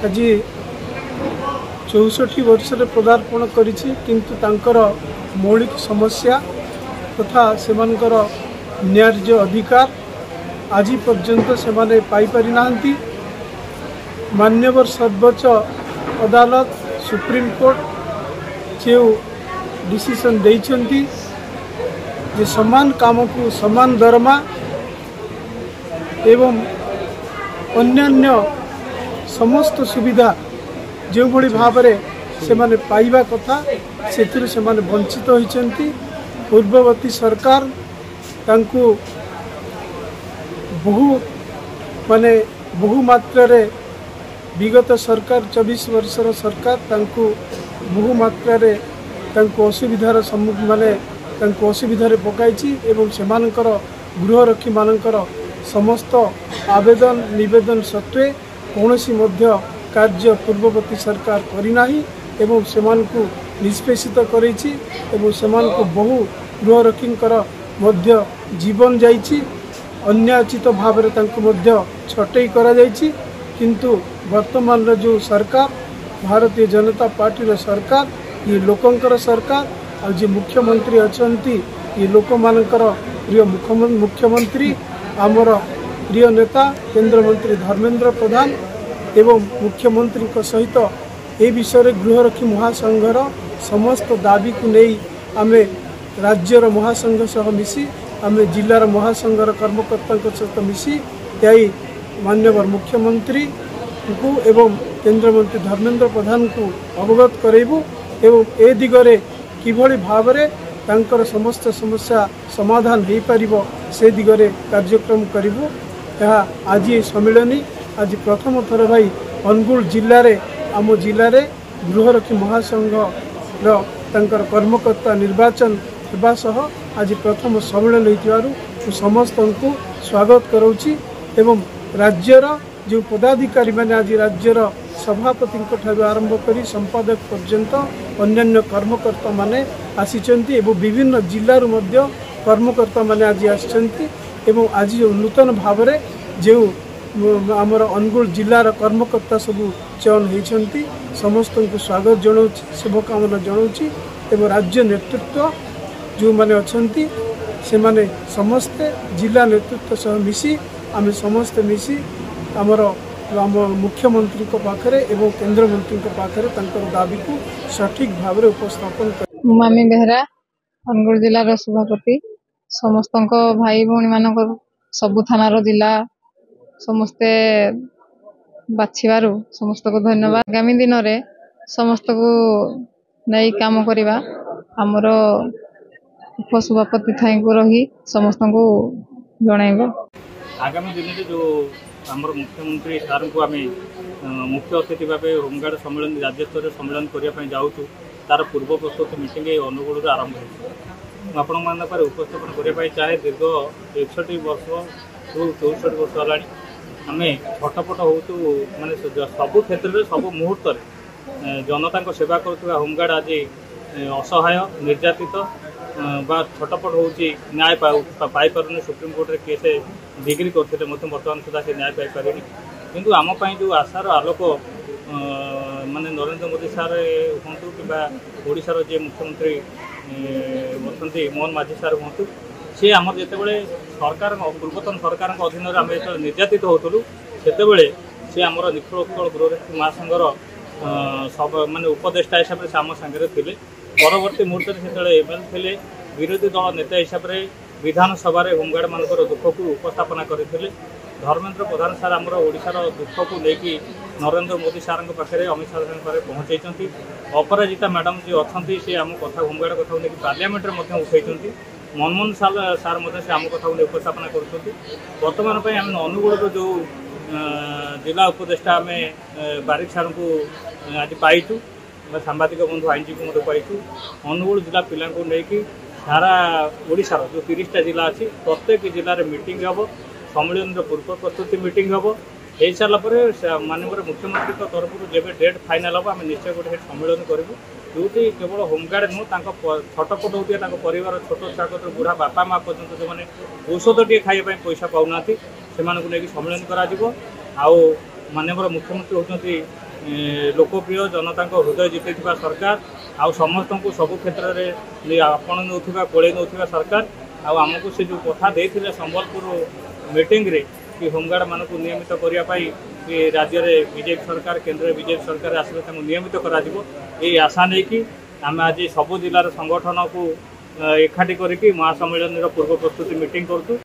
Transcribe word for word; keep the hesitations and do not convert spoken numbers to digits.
आज चौसठी वर्ष पदार्पण करिछि किंतु तांकर मौलिक समस्या तथा सेमानकर न्याय्य अधिकार आज पर्यंत से माने पाई पारि नाहंती। मान्यवर सर्वोच्च अदालत सुप्रीम कोर्ट जो डिसीजन देइछंती जे समान काम को समान दरमा एवं अन्यान्य समस्त सुविधा जो भली भाव से माने पाइबा कथा से से माने वंचित होइछंती। पूर्ववर्ती सरकार तांको बहु माने बहु मात्रा रे विगत सरकार चौबीस वर्षर सरकार तांको बहु मात्रा रे तांको असुविधार सम्मुखीन माने तांको असुविधारे पकाइछि एवं सेमानकर गृहरक्षी मानकर समस्त आवेदन निवेदन सत्वे कौनसी मध्य कार्य पूर्ववर्ती सरकार करिनाही एवं सेमानकु निष्पेषित करेछि एवं सेमानकु बहु गृहरक्षींकर मध्य जीवन जाइछि अन्याचित भाव रे तांको मध्य छटई करा जाइछि। किंतु वर्तमान रे जो सरकार भारतीय जनता पार्टी रे सरकार ये लोकंकर सरकार और जो मुख्यमंत्री अछंती ये लोक मानकर प्रिय मुख्यमंत्री आमर प्रिय नेता केंद्र मंत्री धर्मेंद्र प्रधान एवं मुख्यमंत्री सहित ए विषय गृहरक्षी महासंघर समस्त दाबी को नहीं आमे राज्यर महासंघ सह मिसी आमे जिलार महासंघर कर्मकर्ता सहित मिसी यही मान्यवर मुख्यमंत्री को एवं केंद्र मंत्री धर्मेंद्र प्रधान को अवगत करेबू एवं ए दिगरे किभली भावरे तांकर समस्त समस्या समाधान हो पारिबो से दिगरे कार्यक्रम करिबू। यह आज सम्मिलनी आज प्रथम थर भाई अनुगुल जिले रे आम जिले रे गृहरक्षी महासंघ तांकर कर्मकर्ता निर्वाचन होगा सह आज प्रथम सम्मेलन होइतिबारु समस्त को स्वागत करोछि एवं राज्यर जो पदाधिकारी माने आज राज्यर सभापति आरंभ करी संपादक पर्यंत अन्यान्य कर्मकर्ता माने आसीचंती एवं विभिन्न जिल्लारु मध्य कर्मकर्ता माने आज आछंती एवं आज जो नूतन भाव रे जो आमर अनुगुल जिलार कर्मकर्ता सबू चयन होती समस्त को स्वागत जनाऊँच शुभकामना जनाऊँच एवं राज्य नेतृत्व जो माने अछंती से माने समस्ते जिला नेतृत्व सह मिसी आम समस्ते मिसी आमर आम मुख्यमंत्री को पाखरे एवं केंद्र मंत्री को पाखरे तंकर दाबी को सठिक भाव रे उपस्थापन कर मामी बेहरा अनुगुल जिलार सभापति समस्त भाई भौणी मानक सबु थानार जिला समस्ते बाछिबारु समस्त को धन्यवाद। आगामी दिन रे समस्त को नहीं काम करिबा हमर उपसभापति थाई को रही समस्त को जणाइबो। आगामी दिन रे जो हमर मुख्यमंत्री सार को आम मुख्य अतिथि भाव होमगार्ड सम्मेलन राज्य स्तर सम्मेलन करने जाऊँ तार पूर्व प्रस्तुत मीटिंग अनुगुल आरंभ हो आपण मान उपस्थापन करने चाहे दीर्घ एकसठ वर्ष रु चौसठ वर्ष है आम छटपट हो माने सबु क्षेत्र में सब मुहूर्त जनता सेवा करुवा होमगार्ड आज असहाय निर्यातित बा छटपट हो न्याय पाई पारे सुप्रीम कोर्ट रे केस डिग्री करते बर्तमान सुधा से न्याय पाई पारे किंतु आम जो आशार आलोक माने नरेंद्र मोदी सार हूँ कि ओडिशार जे मुख्यमंत्री अच्छा मोहन माझी सार हूँ सी आम जिते सरकार पूर्वतन सरकार अधीन आम जो निर्यातित होलु से सी आम निखिल उत्कल गृहरक्षी महासंघर सब माने उपदेष्टा हिसाब से आम सांगे थे परवर्ती मुहूर्त से एम एल थे विरोधी दल नेता हिसाब से विधानसभा होमगार्ड मान दुख को उपस्थापना करते धर्मेंद्र प्रधान सार आमर ओडिशार दुख को लेकिन नरेंद्र मोदी सार पाखे अमित शाह पाखे पहुँचाई अपराजिता मैडम जी अच्छा सी आम कथा होमगार्ड कथा लेकिन पार्लियामेंट में उठाई मनमोहन साल सार से आम कथा उपस्थापना करतमान आम अनुगुल जो जिला उपदेष्टा आम बारिक सार को आज पाइचु सांबादिक बंधु आईनजीवी को पाइचु अनुगुल जिला पिला नहीं सारा ओडिशार जो तीसटा जिला अच्छी प्रत्येक जिले में मीटिंग हम सम्मेलन पूर्व प्रस्तुति मीटिंग हम हो सारापर माननीय मुख्यमंत्री तरफ जब डेट फाइनाल हम आम निश्चय गोटे सम्मेलन करूँ जो केवल होमगार्ड नुह छटपट होता परिवार छोट छुआ कत बुढ़ा बापा माँ पर्यटन जो मैंने औषध टे खाइबा पैसा पाऊना से सम्मेलन कर माननीय मुख्यमंत्री होती लोकप्रिय जनता हृदय जिते सरकार आउ समस्त को सबु क्षेत्र में आपण नौथिबा कोले नौथिबा सरकार आमको से जो कथा देथिले संबलपुर मीटिंग रे कि होमगार्ड मान को नियमित करने राज्य में बीजेपी सरकार केंद्र बीजेपी सरकार आसले नियमित करा ये आशा नहीं कि आम आज सबु जिलार संगठन को एकाठी करके महासम्मेलन पूर्व प्रस्तुति मीटिंग करूँ।